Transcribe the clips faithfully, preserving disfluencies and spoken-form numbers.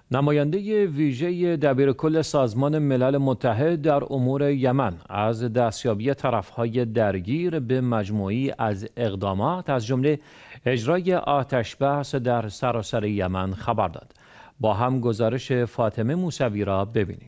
نماینده ویژه دبیرکل سازمان ملل متحد در امور یمن از دستیابی طرف‌های درگیر به مجموعی از اقدامات از جمله اجرای آتش‌بس در سراسر یمن خبر داد. با هم گزارش فاطمه موسوی را ببینیم.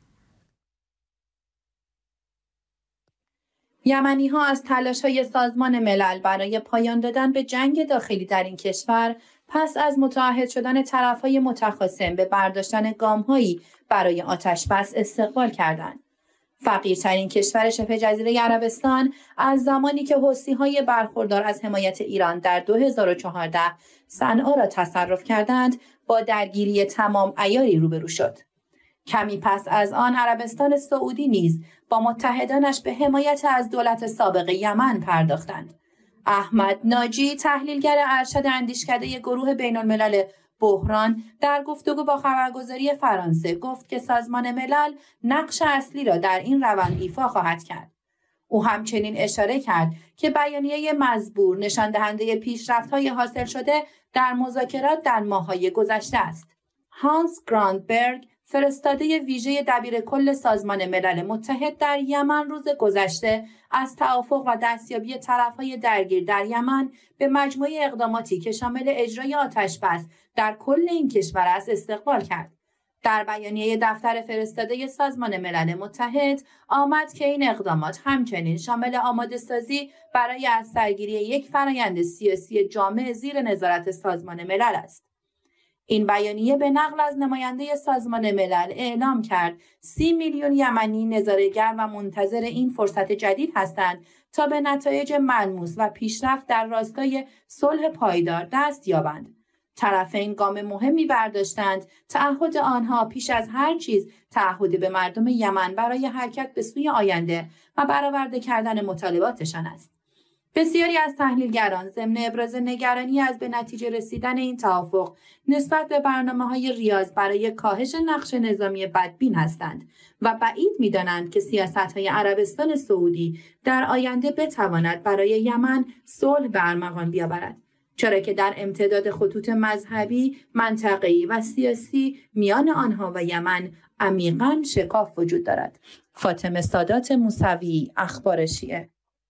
یمنی‌ها از تلاش‌های سازمان ملل برای پایان دادن به جنگ داخلی در این کشور پس از متعهد شدن طرف‌های متخاصم به برداشتن گام‌هایی برای آتش‌بس استقبال کردند. فقیرترین کشور شبه جزیره عربستان از زمانی که حوثی‌های برخوردار از حمایت ایران در دو هزار و چهارده صنعا را تصرف کردند، با درگیری تمام عیاری روبرو شد. کمی پس از آن عربستان سعودی نیز با متحدانش به حمایت از دولت سابق یمن پرداختند. احمد ناجی، تحلیلگر ارشد اندیشکده گروه بین‌الملل بحران، در گفتگو با خبرگزاری فرانسه گفت که سازمان ملل نقش اصلی را در این روند ایفا خواهد کرد. او همچنین اشاره کرد که بیانیه مزبور نشان دهنده پیشرفت‌های حاصل شده در مذاکرات در ماه‌های گذشته است. هانس گراندبرگ، فرستاده ویژه دبیرکل سازمان ملل متحد در یمن، روز گذشته از توافق و دستیابی طرف‌های درگیر در یمن به مجموعه اقداماتی که شامل اجرای آتش‌بس در کل این کشور است استقبال کرد. در بیانیه دفتر فرستاده سازمان ملل متحد آمد که این اقدامات همچنین شامل آماده‌سازی برای از سرگیری یک فرآیند سیاسی جامع زیر نظارت سازمان ملل است. این بیانیه به نقل از نماینده سازمان ملل اعلام کرد سی میلیون یمنی نظاره‌گر و منتظر این فرصت جدید هستند تا به نتایج ملموس و پیشرفت در راستای صلح پایدار دست یابند. طرفین گام مهمی برداشتند. تعهد آنها پیش از هر چیز تعهد به مردم یمن برای حرکت به سوی آینده و برآورده کردن مطالباتشان است. بسیاری از تحلیلگران ضمن ابراز نگرانی از به نتیجه رسیدن این توافق نسبت به برنامه‌های ریاض برای کاهش نقش نظامی بدبین هستند و بعید می‌دانند که سیاست‌های عربستان سعودی در آینده بتواند برای یمن صلح به ارمغان بیاورد، چرا که در امتداد خطوط مذهبی، منطقه‌ای و سیاسی میان آنها و یمن عمیقاً شکاف وجود دارد. فاطمه سادات موسوی، اخبار شیعه.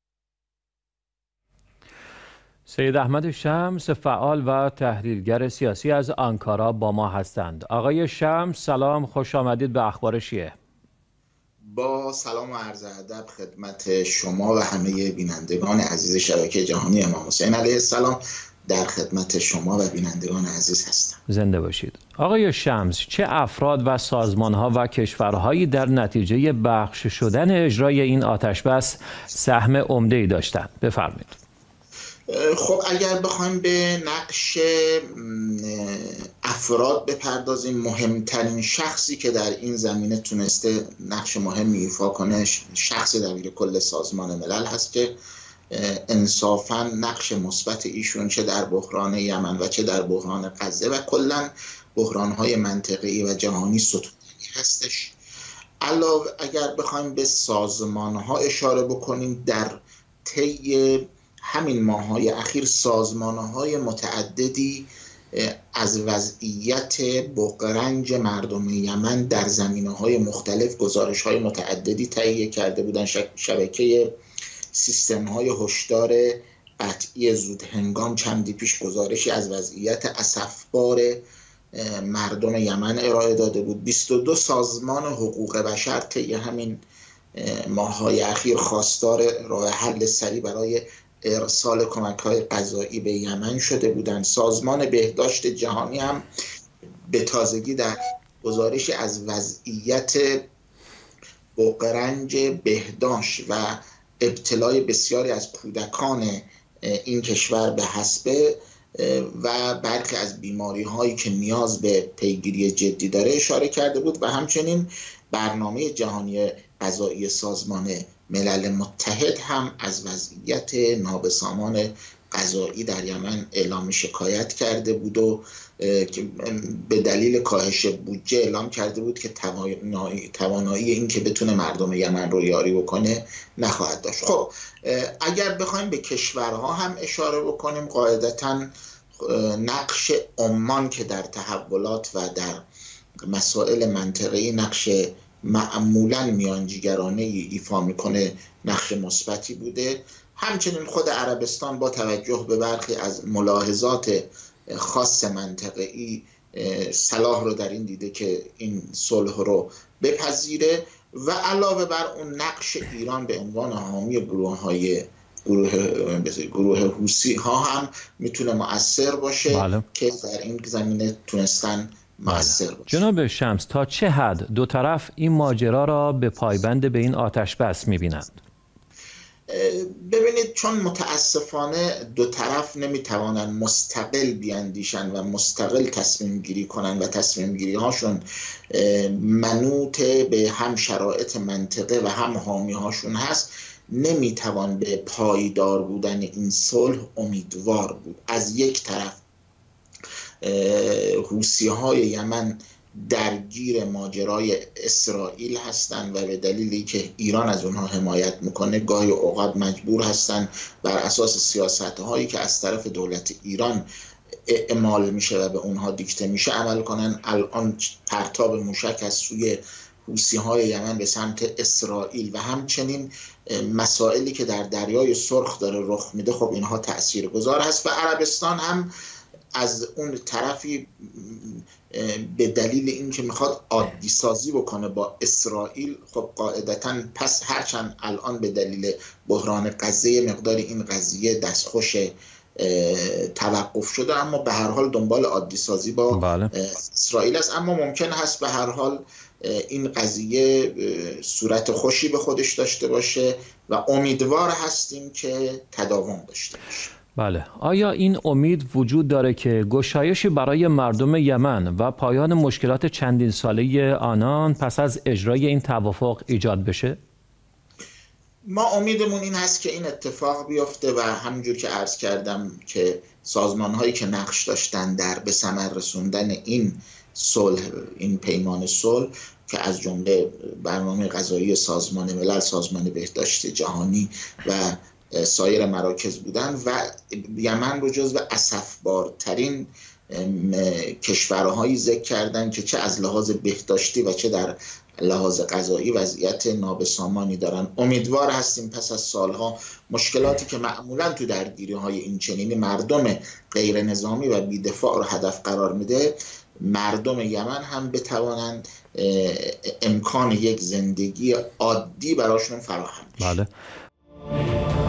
سید احمد شمس، فعال و تحلیلگر سیاسی از آنکارا با ما هستند. آقای شمس سلام، خوش آمدید به اخبار شیعه. با سلام و عرض ادب خدمت شما و همه بینندگان عزیز شبکه جهانی امام حسین علیه السلام در خدمت شما و بینندگان عزیز هستم. زنده باشید. آقای شمس، چه افراد و سازمان‌ها و کشورهایی در نتیجه بخش شدن اجرای این آتش‌بس سهم عمده‌ای داشتند؟ بفرمایید. خب اگر بخوایم به نقش افراد بپردازیم، مهمترین شخصی که در این زمینه تونسته نقش مهمی ایفا کنه شخص دبیرکل سازمان ملل هست که انصافاً نقش مثبت ایشون چه در بحران یمن و چه در بحران غزه و کلاً بحران‌های منطقه‌ای و جهانی ستودنی هستش. علاوه اگر بخوایم به سازمان‌ها اشاره بکنیم، در طی همین ماه‌های اخیر سازمان‌های متعددی از وضعیت بغرنج مردم یمن در زمینه‌های مختلف گزارش‌های متعددی تهیه کرده بودند. شبکه سیستم‌های هشدار قطعی زود هنگام چندی پیش گزارشی از وضعیت اسفبار مردم یمن ارائه داده بود. بیست و دو سازمان حقوق بشر طی همین ماه‌های اخیر خواستار راه حل سریع برای ارسال کمک‌های غذایی به یمن شده بودند. سازمان بهداشت جهانی هم به تازگی در گزارشی از وضعیت بغرنج بهداشت و ابتلای بسیاری از کودکان این کشور به حصبه و برخی از بیماری هایی که نیاز به پیگیری جدی داره اشاره کرده بود و همچنین برنامه جهانی غذایی سازمان ملل متحد هم از وضعیت نابسامان غذایی در یمن اعلام شکایت کرده بود و به دلیل کاهش بودجه اعلام کرده بود که توانایی, توانایی این که بتونه مردم یمن رو یاری بکنه نخواهد داشت. خب اگر بخوایم به کشورها هم اشاره بکنیم، قاعدتاً نقش عمان که در تحولات و در مسائل منطقه‌ای نقش معمولاً میانجیگرانه ایفا میکنه نقش مثبتی بوده. همچنین خود عربستان با توجه به برخی از ملاحظات خاص منطقه‌ای صلاح رو در این دیده که این صلح رو بپذیره و علاوه بر اون نقش ایران به عنوان حامی گروه‌های گروه گروه حوثی ها هم میتونه مؤثر باشه. بله. که در این زمینه تونستن مؤثر بله. باشه. جناب شمس، تا چه حد دو طرف این ماجرا را به پایبند به این آتش بس میبینند؟ ببینید، چون متاسفانه دو طرف نمیتوانند مستقل بیاندیشن و مستقل تصمیم گیری کنن و تصمیم گیری هاشون منوط به هم شرایط منطقه و هم حامی هاشون هست، نمیتوان به پایدار بودن این صلح امیدوار بود. از یک طرف حوثی های یمن درگیر ماجرای اسرائیل هستند و به دلیلی که ایران از اونها حمایت میکنه گاهی اوقات مجبور هستند بر اساس سیاست هایی که از طرف دولت ایران اعمال میشه و به اونها دیکته میشه عمل کنن. الان پرتاب موشک از سوی حوثی های یمن به سمت اسرائیل و همچنین مسائلی که در دریای سرخ داره رخ میده، خب اینها تاثیرگذار هست. و عربستان هم از اون طرفی به دلیل اینکه میخواد عادی سازی بکنه با اسرائیل، خب قاعدتاً پس هرچند الان به دلیل بحران غزه مقدار این قضیه دستخوش توقف شده، اما به هر حال دنبال عادی سازی با بله. اسرائیل است. اما ممکن هست به هر حال این قضیه صورت خوشی به خودش داشته باشه و امیدوار هستیم که تداوم داشته باشه. بله. آیا این امید وجود داره که گشایشی برای مردم یمن و پایان مشکلات چندین ساله آنان پس از اجرای این توافق ایجاد بشه؟ ما امیدمون این هست که این اتفاق بیفته و همونجور که عرض کردم که سازمان هایی که نقش داشتن در به ثمر رسوندن این صلح، این پیمان صلح که از جمله برنامه غذایی سازمان ملل، سازمان بهداشت جهانی و سایر مراکز بودن و یمن رو جزو اسفبارترین کشورهایی ذکر کردن که چه از لحاظ بهداشتی و چه در لحاظ غذایی وضعیت نابسامانی دارن. امیدوار هستیم پس از سالها مشکلاتی که معمولا تو درگیری های این چنینی مردم غیر نظامی و بی‌دفاع رو هدف قرار میده، مردم یمن هم بتوانند امکان یک زندگی عادی براشون فراهم بشه. بله.